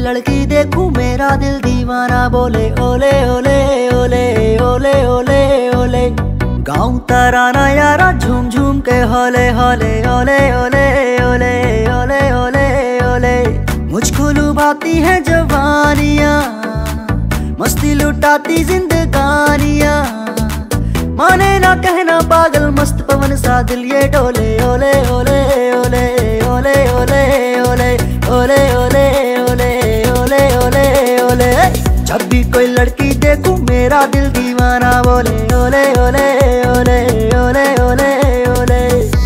लड़की देखूं मेरा दिल दीवाना बोले ओले ओले ओले ओले ओले ओले। गाऊं तराना यारा झूम झूम के होले होले ओले ओले ओले ओले ओले ओले। मुझको लुभाती है जवानियाँ, मस्ती लुटाती जिंदगानियाँ, माने ना कहना पागल मस्त पवन सा दिल ये डोले ओले ओले ओले ओले ओले ओले ओले ओले ओले ओले ओले ओले। जब भी कोई लड़की देखूं मेरा दिल दीवाना बोले ओले ओले ओले ओले ओले ओले।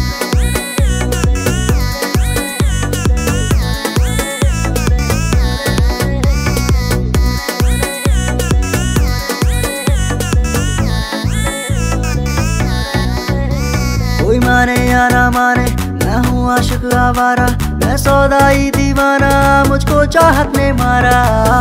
कोई माने या ना माने मैं हूँ आशिक आवारा, मैं सौदाई दीवाना मुझको चाहत ने मारा।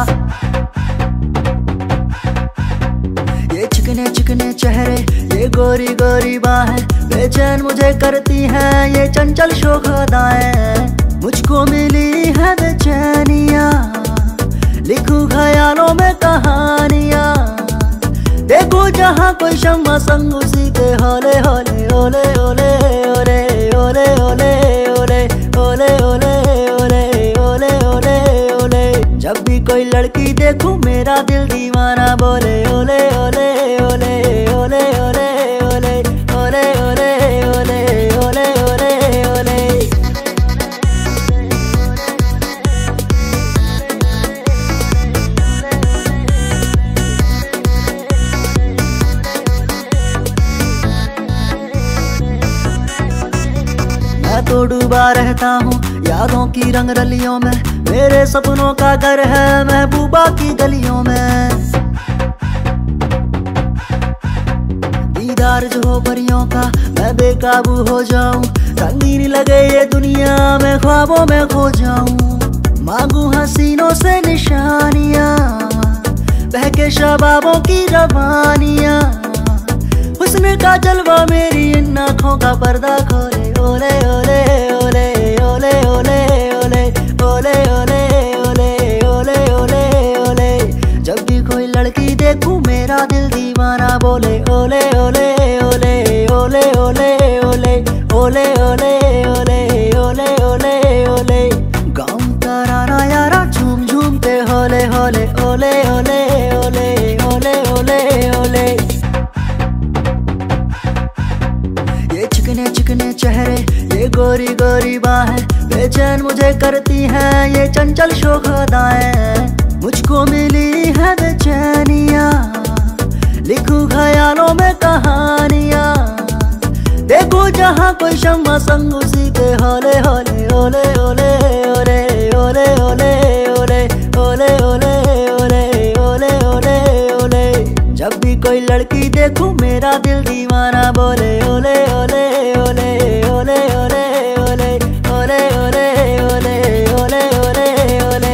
ये चिकने चिकने चेहरे ये गोरी गोरी बाहें बेचैन मुझे करती हैं, ये चंचल शोख अदाएं मुझको मिली है बेचैनियाँ। लिखूं ख्यालों में कहानियाँ, देखो जहाँ कोई शम्मा संग उसी के होले होले ओले ओले ओले ओले ओले ओले ओले ओले ओले ओले ओले ओले। जब भी कोई लड़की देखूं मेरा दिल दीवाना बोले ओले ओले ओले ओले ओले ओले ओले ओले ओले ओले ओले ओले। मैं तो डूबा रहता हूँ यादों की रंग रलियों में, मेरे सपनों का घर है महबूबा की गलियों में। दीदार जो हो परियों का मैं बेकाबू हो जाऊं, रंगीन लगे ये दुनिया में ख्वाबों में खो जाऊं। मांगू हसीनों से निशानियाँ, बहके शबाबों की रवानियाँ, हुस्न का जलवा मेरी इन आँखों का पर्दा खोले ओले ओले ओले ओले ओले ओले ओले ओले ओले ओले ओले ओले। जब भी कोई लड़की देखूं मेरा दिल दीवाना बोले ओले ओले ओले ओले ओले ओले ओले ओले ओले ओले ओले ओले। गाऊं तराना यारा झूम झूम के होले होले ओले ओले ओले ओले ओले ओले। ये चिकने चिकने चेहरे ये गोरी गोरी बाहें बेचैन मुझे करती हैं, ये चंचल शोख अदाएं मुझको मिली है बेचैनियाँ। लिखूं ख्यालों में कहानियाँ, देखो जहाँ कोई शम्मा संग उसी के होले होले ओले ओले ओले ओले ओले ओले ओले ओले ओले ओले ओले ओले। जब भी कोई लड़की देखूं मेरा दिल दीवाना बोले ओले ओले ओले ओले ओले ओले ओले ओले ओले ओले ओले ओले।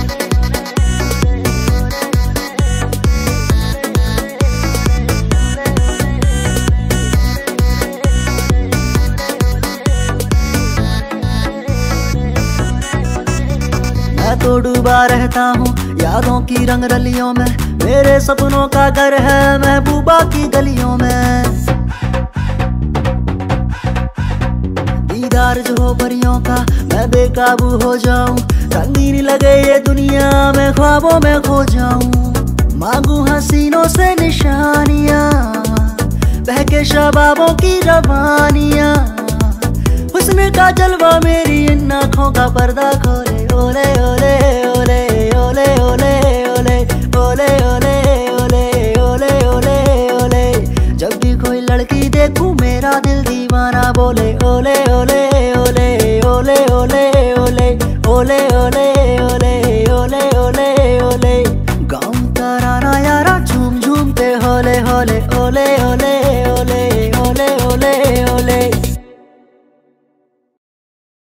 मैं तो डूबा रहता हूँ यादों की रंग रलियों में, मेरे सपनों का घर है महबूबा की गलियों में। दीदार जो हो परियों का मैं बेकाबू हो जाऊं, रंगीन लगे ये दुनिया में ख्वाबों में खो जाऊं। मांगू हसीनों से निशानियाँ, बहके शबाबों की रवानियाँ, हुस्न का जलवा मेरी इन आँखों का पर्दा खोले ओले ओले ओले ओले ओले ओले ओले ओले ओले ओले ओले ओले। जब भी कोई लड़की देखूं मेरा दिल दीवाना बोले ओले ओले ओले ओले ओले ओले ओले ओले